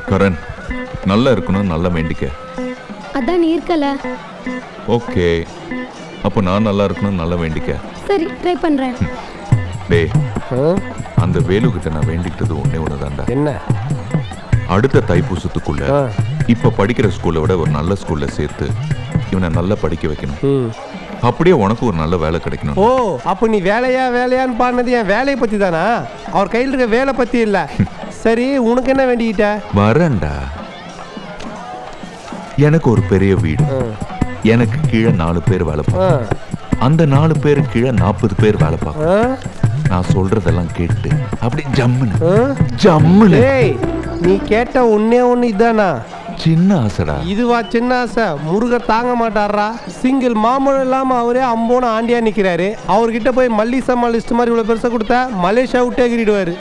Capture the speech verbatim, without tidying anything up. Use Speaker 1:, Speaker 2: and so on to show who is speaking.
Speaker 1: கரண் நல்லா இருக்கணும், நல்லா வேண்டிக்க.
Speaker 2: அதான் நீ இருக்கல.
Speaker 1: ஓகே, அப்போ நான் நல்லா இருக்கணும், நல்லா வேண்டிக்க.
Speaker 2: சரி, ட்ரை பண்றேன்.
Speaker 1: டேய், அந்த வேலு கிட்ட நான் வேண்டிக்கிட்டது ஒன்னே ஒண்ணுதான்டா.
Speaker 3: என்ன?
Speaker 1: அடுத்த தைப்பூசத்துக்குள்ள இப்ப படிக்கிற ஸ்கூலை விட ஒரு நல்ல ஸ்கூல்ல சேர்த்து இவனை நல்லா படிக்க வைக்கணும். அப்படியே உனக்கு ஒரு நல்ல வேலை கிடைக்கணும்.
Speaker 3: ஓ, அப்ப நீ வேலையா வேலையான்னு பாடினது என் வேலையை பத்தி தானா? அவர் கையில் இருக்க வேலை பத்தி இல்ல. சரி, உனக்கு என்ன வேண்டிக்கிட்ட?
Speaker 1: வரேன்டா. எனக்கு ஒரு பெரிய வீடு, எனக்கு கீழே நாலு பேர் வேலை பார்க்க, அந்த நாலு பேரு கீழே நாற்பது பேர் வேலை பார்க்க. நான் சொல்றதெல்லாம் கேட்டு அப்படி ஜம்முன்னு ஜம்முன்னு.
Speaker 3: நீ கேட்ட ஒன்னே ஒண்ணு இதானா?
Speaker 1: சின்ன ஆசைடா.
Speaker 3: இதுவா சின்ன ஆசை? முருகர் தாங்க மாட்டாரா? சிங்கிள் மாமூலம் இல்லாம அவரே அம்போன ஆண்டியா நிக்கிறாரு. அவர்கிட்ட போய் மல்லிசா லிஸ்ட் மாதிரி இவ்வளவு பெருசா கொடுத்தா மலேசியா விட்டே கிரிடுவாரு.